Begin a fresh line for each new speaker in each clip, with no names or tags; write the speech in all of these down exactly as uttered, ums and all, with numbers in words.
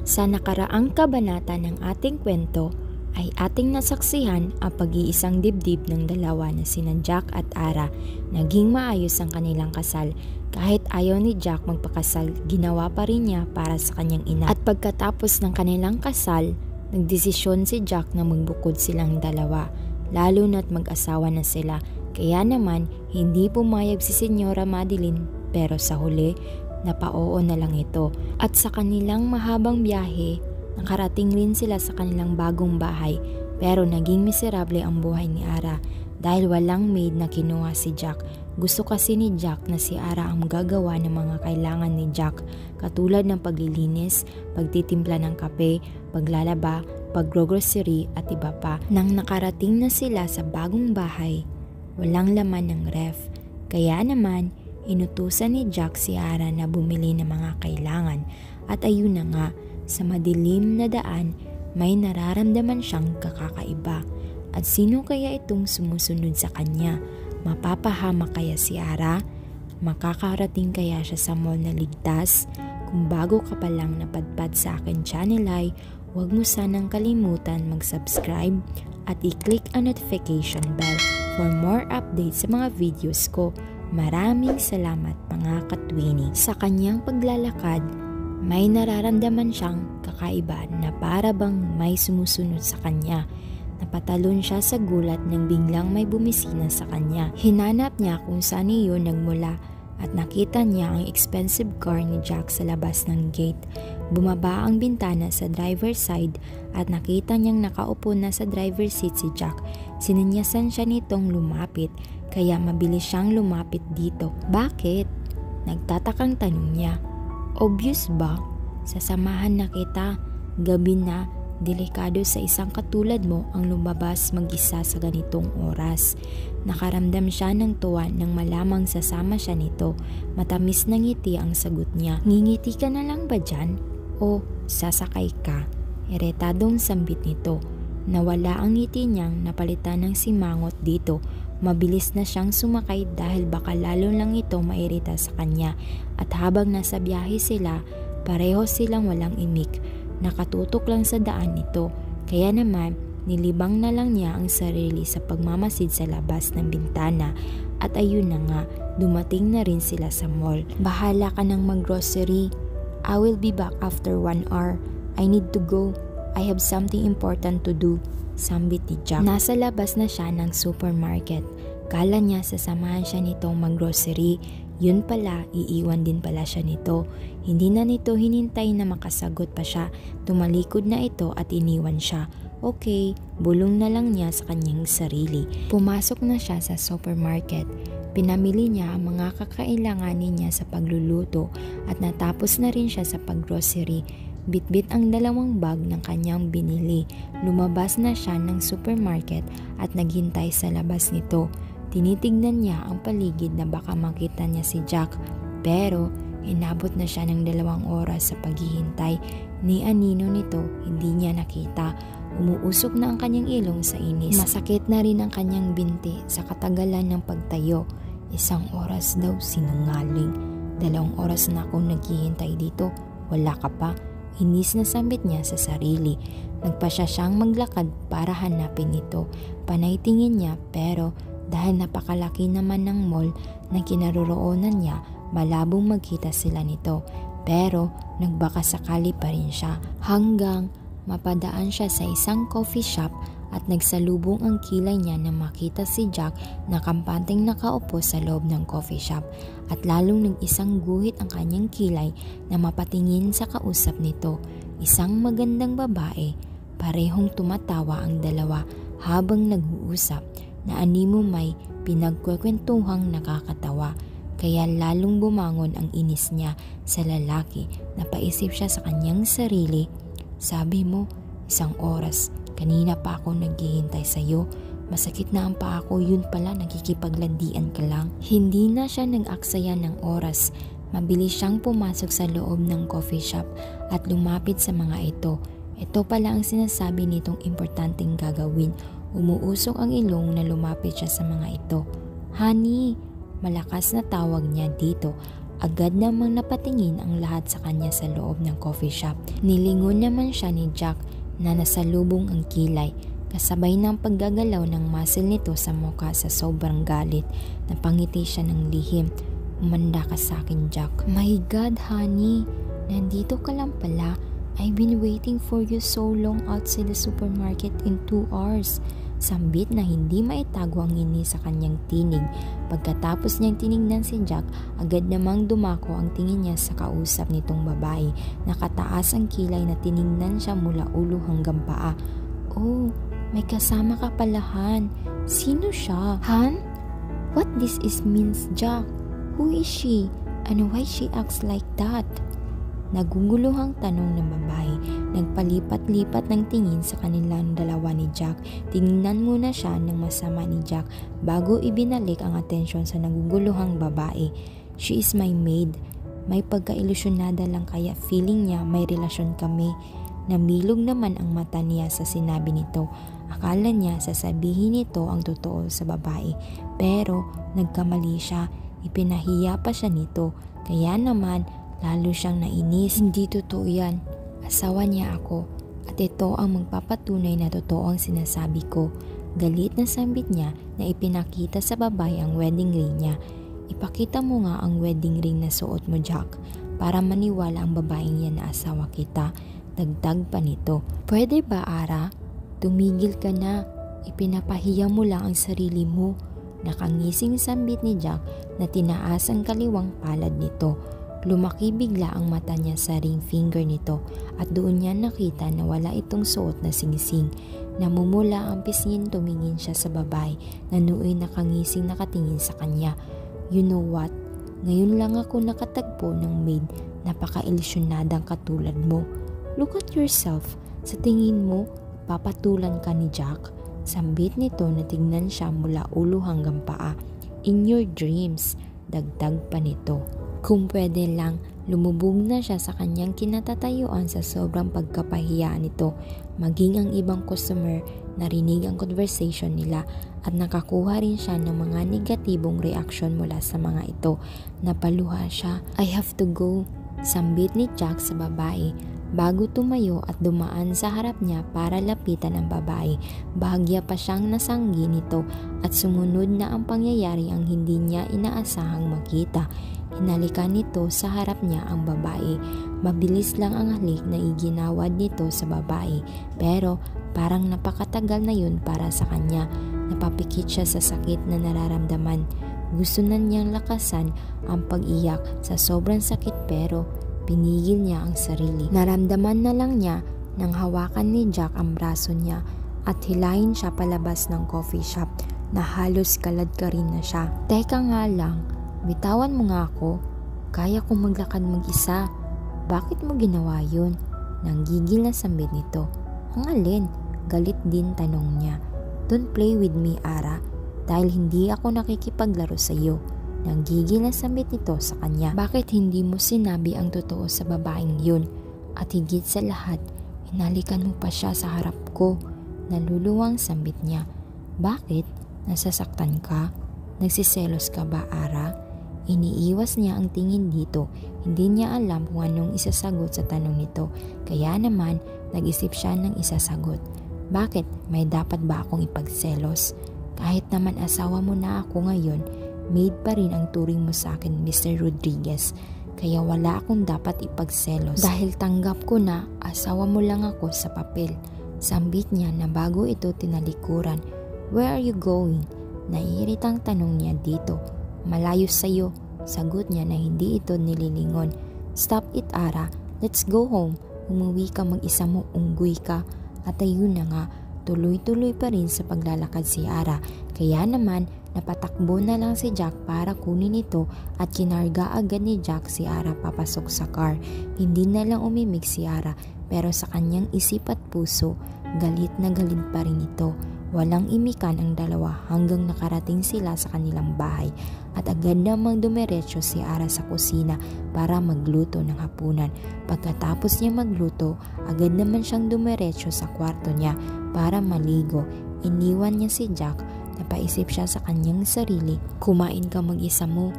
Sa nakaraang kabanata ng ating kwento ay ating nasaksihan ang pag-iisang dibdib ng dalawa na sina Jack at Ara. Naging maayos ang kanilang kasal. Kahit ayaw ni Jack magpakasal, ginawa pa rin niya para sa kanyang ina. At pagkatapos ng kanilang kasal, nagdesisyon si Jack na magbukod silang dalawa, lalo na't mag-asawa na sila. Kaya naman, hindi pumayag si Senyora Madeline, pero sa huli, napao na lang ito. At sa kanilang mahabang biyahe, nakarating rin sila sa kanilang bagong bahay, pero naging miserable ang buhay ni Ara dahil walang maid na kinuha si Jack. Gusto kasi ni Jack na si Ara ang gagawa ng mga kailangan ni Jack, katulad ng paglilinis, pagtitimpla ng kape, paglalaba, paggrocery at iba pa. Nang nakarating na sila sa bagong bahay, walang laman ng ref. Kaya naman, inutusan ni Jack si Ara na bumili ng mga kailangan. At ayun na nga, sa madilim na daan, may nararamdaman siyang kakakaiba. At sino kaya itong sumusunod sa kanya? Mapapahama kaya si Ara? Makakarating kaya siya sa mall na ligtas? Kung bago ka pa lang napadpad sa akin channel ay huwag mo sanang kalimutan mag-subscribe at i-click ang notification bell for more updates sa mga videos ko. Maraming salamat mga katwini. Sa kanyang paglalakad, may nararamdaman siyang kakaiba na para bang may sumusunod sa kanya. Napatalon siya sa gulat nang biglang may bumisina sa kanya. Hinanap niya kung saan iyon nagmula at nakita niya ang expensive car ni Jack sa labas ng gate. Bumaba ang bintana sa driver's side at nakita niyang nakaupo na sa driver's seat si Jack. Sininyasan siya nitong lumapit, kaya mabilis siyang lumapit dito. Bakit? Nagtatakang tanong niya. Obvious ba? Sasamahan na kita. Gabi na, delikado sa isang katulad mo ang lumabas mag-isa sa ganitong oras. Nakaramdam siya ng tuwa nang malamang sasama siya nito. Matamis na ngiti ang sagot niya. Ngingiti ka na lang ba dyan? O sasakay ka? Iritadong sambit nito. Nawala ang ngiti niyang napalitan ng simangot dito. Mabilis na siyang sumakay dahil baka lalo lang ito mairita sa kanya. At habang nasa biyahe sila, pareho silang walang imik. Nakatutok lang sa daan nito. Kaya naman, nilibang na lang niya ang sarili sa pagmamasid sa labas ng bintana. At ayun na nga, dumating na rin sila sa mall. Bahala ka nang mag-grocery. I will be back after one hour. I need to go. I have something important to do. Sambit ni Jack. Nasa labas na siya ng supermarket. Kala niya sasamahan siya nitong mag-grocery. Yun pala, iiwan din pala siya nito. Hindi na nito hinintay na makasagot pa siya. Tumalikod na ito at iniwan siya. Okay, bulong na lang niya sa kanyang sarili. Pumasok na siya sa supermarket. Pinamili niya ang mga kakailanganin niya sa pagluluto at natapos na rin siya sa paggrocery. Bitbit ang dalawang bag ng kanyang binili. Lumabas na siya ng supermarket at naghintay sa labas nito. Tinitignan niya ang paligid na baka makita niya si Jack. Pero inabot na siya ng dalawang oras sa paghihintay. Ni anino nito, hindi niya nakita. Umuusok na ang kanyang ilong sa inis. Masakit na rin ang kanyang binti sa katagalan ng pagtayo. Isang oras daw, sinungaling. Dalawang oras na akong naghihintay dito. Wala ka pa. Inis na sambit niya sa sarili. Nagpasya siyang maglakad para hanapin ito. Panay tingin niya pero dahil napakalaki naman ng mall na kinaroroonan niya, malabong magkita sila nito. Pero nagbaka sakali pa rin siya hanggang mapadaan siya sa isang coffee shop at nagsalubong ang kilay niya na makita si Jack na kampanteng nakaupo sa loob ng coffee shop at lalong nag-isang guhit ang kanyang kilay na mapatingin sa kausap nito. Isang magandang babae. Parehong tumatawa ang dalawa habang nag-uusap na animo may pinagkwekwentuhang nakakatawa. Kaya lalong bumangon ang inis niya sa lalaki. Napaisip siya sa kanyang sarili. Sabi mo, isang oras. Kanina pa ako naghihintay sa'yo. Masakit na ang paa ko, yun pala nakikipaglandian ka lang. Hindi na siya nag-aksaya ng oras. Mabilis siyang pumasok sa loob ng coffee shop at lumapit sa mga ito. Ito pala ang sinasabi nitong importanteng gagawin. Umuusok ang ilong na lumapit siya sa mga ito. Honey, malakas na tawag niya dito Agad namang napatingin ang lahat sa kanya sa loob ng coffee shop. Nilingon naman siya ni Jack na nasalubong ang kilay, kasabay ng paggagalaw ng muscle nito sa mukha sa sobrang galit. Napangiti siya ng lihim. Umanda ka sa akin, Jack. My God, honey, nandito ka lang pala. I've been waiting for you so long outside the supermarket in two hours. Sambit na hindi maitago ang ngini sa kanyang tinig. Pagkatapos niyang tinignan si Jack, agad namang dumako ang tingin niya sa kausap nitong babae. Nakataas ang kilay na tinignan siya mula ulo hanggang paa. Oh, may kasama ka pala, Han. Sino siya? Han? What this is means, Jack? Who is she? And why she acts like that? Naguguluhang tanong ng babae. Nagpalipat-lipat ng tingin sa kanilang dalawa ni Jack. Tinignan muna siya ng masama ni Jack bago ibinalik ang atensyon sa naguguluhang babae. She is my maid. May pagka-ilusyonada lang kaya feeling niya may relasyon kami. Namilog naman ang mata niya sa sinabi nito. Akala niya sasabihin nito ang totoo sa babae. Pero nagkamali siya. Ipinahiya pa siya nito. Kaya naman lalo siyang nainis. Hindi totoo yan. Asawa niya ako. At ito ang magpapatunay na totoo ang sinasabi ko. Galit na sambit niya na ipinakita sa babae ang wedding ring niya. Ipakita mo nga ang wedding ring na suot mo, Jack, para maniwala ang babaeng yan na asawa kita. Dagdag pa nito. Pwede ba, Ara? Tumigil ka na. Ipinapahiya mo lang ang sarili mo. Nakangising sambit ni Jack na tinaas ang kaliwang palad nito. Lumaki bigla ang mata niya sa ring finger nito at doon niya nakita na wala itong suot na singsing. Namumula ang pisngin, tumingin siya sa babae na nooy nakangising nakatingin sa kanya. You know what? Ngayon lang ako nakatagpo ng maid na paka-ilusyonadang katulad mo. Look at yourself. Sa tingin mo, papatulan ka ni Jack? Sambit nito na tignan siya mula ulo hanggang paa. In your dreams, dagdag pa nito. Kung pwede lang, lumubog na siya sa kanyang kinatatayuan sa sobrang pagkapahiya nito. Maging ang ibang customer narinig ang conversation nila at nakakuha rin siya ng mga negatibong reaksyon mula sa mga ito. Napaluha siya. I have to go. Sambit ni Jack sa babae bago tumayo at dumaan sa harap niya para lapitan ang babae. Bahagya pa siyang nasanggi nito at sumunod na ang pangyayari ang hindi niya inaasahang makita. Hinalikan nito sa harap niya ang babae. Mabilis lang ang halik na iginawad nito sa babae, pero parang napakatagal na yun para sa kanya. Napapikit siya sa sakit na nararamdaman. Gusto na niyang lakasan ang pag-iyak sa sobrang sakit pero pinigil niya ang sarili. Naramdaman na lang niya nang hawakan ni Jack ang braso niya at hilahin siya palabas ng coffee shop na halos kalad ka rin na siya. Teka nga lang, bitawan mo nga ako. Kaya kong maglakad mag-isa. Bakit mo ginawa yun? Nanggigil na sambit nito. Ang alin? Galit din tanong niya. Don't play with me, Ara. Dahil hindi ako nakikipaglaro sa iyo. Nanggigil na sambit nito sa kanya. Bakit hindi mo sinabi ang totoo sa babaeng yun? At higit sa lahat, hinalikan mo pa siya sa harap ko. Naluluwang sambit niya. Bakit? Nasasaktan ka? Nagsiselos ka ba, Ara? Iniiwas niya ang tingin dito. Hindi niya alam kung anong isasagot sa tanong nito. Kaya naman, nag-isip siya ng isasagot. Bakit? May dapat ba akong ipagselos? Kahit naman asawa mo na ako ngayon, maid pa rin ang turing mo sa akin, Mister Rodriguez. Kaya wala akong dapat ipagselos. Dahil tanggap ko na asawa mo lang ako sa papel. Sambit niya na bago ito tinalikuran. Where are you going? Naiiritang tanong niya dito. Malayo sa'yo, sagot niya na hindi ito nililingon. Stop it, Ara. Let's go home. Umuwi ka mag-isa mo, unggoy ka. At ayun na nga, tuloy-tuloy pa rin sa paglalakad si Ara. Kaya naman, napatakbo na lang si Jack para kunin ito at kinarga agad ni Jack si Ara papasok sa car. Hindi na lang umimik si Ara pero sa kanyang isip at puso, galit na galit pa rin ito. Walang imikan ang dalawa hanggang nakarating sila sa kanilang bahay at agad namang dumiretso si Ara sa kusina para magluto ng hapunan. Pagkatapos niya magluto, agad naman siyang dumiretso sa kwarto niya para maligo. Iniwan niya si Jack. Napaisip siya sa kanyang sarili. Kumain ka mag-isa mo.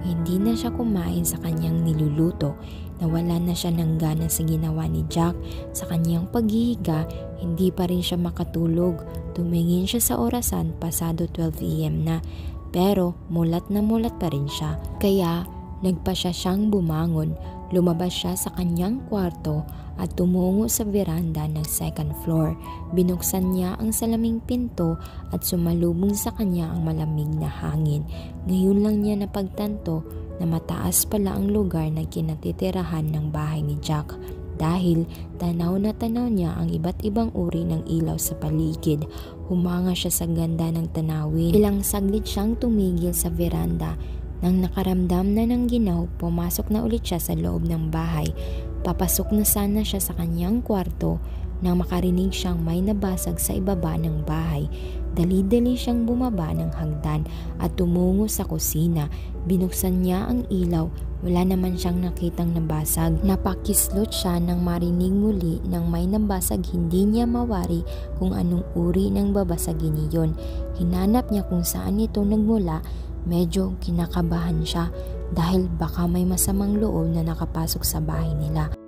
hindi na siya kumain sa kanyang niluluto. Nawala na siya ng gana sa ginawa ni Jack. Sa kanyang paghihiga, hindi pa rin siya makatulog. Tumingin siya sa orasan, pasado twelve a m na. Pero mulat na mulat pa rin siya. Kaya nagpa siya siyang bumangon. Lumabas siya sa kanyang kwarto at tumungo sa veranda ng second floor. Binuksan niya ang salaming pinto at sumalubong sa kanya ang malamig na hangin. Ngayon lang niya napagtanto na mataas pala ang lugar na kinatitirahan ng bahay ni Jack. Dahil tanaw na tanaw niya ang iba't ibang uri ng ilaw sa paligid. Humanga siya sa ganda ng tanawin. Ilang saglit siyang tumigil sa veranda. Nang nakaramdam na ng ginaw, pumasok na ulit siya sa loob ng bahay. Papasok na sana siya sa kanyang kwarto nang makarinig siyang may nabasag sa ibaba ng bahay. Dali-dali siyang bumaba ng hagdan at tumungo sa kusina. Binuksan niya ang ilaw. Wala naman siyang nakitang nabasag. Napakislot siya nang marinig muli ng may nabasag. Hindi niya mawari kung anong uri ng babasagin niyon. Hinanap niya kung saan ito nagmula. Medyo kinakabahan siya dahil baka may masamang loob na nakapasok sa bahay nila.